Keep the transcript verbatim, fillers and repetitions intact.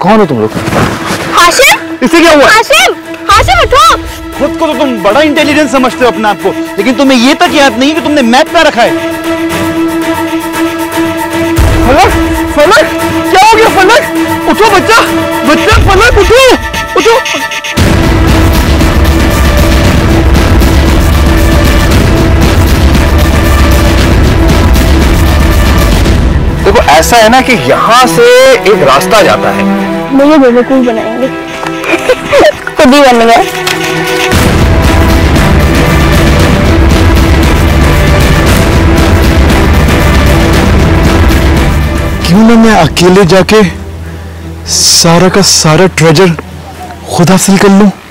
कौन हो तुम लोग? हाशिम, इससे क्या हुआ? हाशिम, हाशिम उठो। खुद को तो तुम बड़ा इंटेलिजेंट समझते हो अपने आप को, लेकिन तुम्हें ये तक याद नहीं कि तुमने मैप पे रखा है। फलक, फलक, क्या हो गया फलक? उठो बच्चा, बच्चा फलक उठो, उठो। देखो ऐसा है ना कि यहाँ से एक रास्ता जाता है। मुझे बेवकूफ बनाएंगे। खुद ही बन गए। क्यों ना मैं अकेले जाके सारा का सारा ट्रेजर खुद हासिल कर लूं।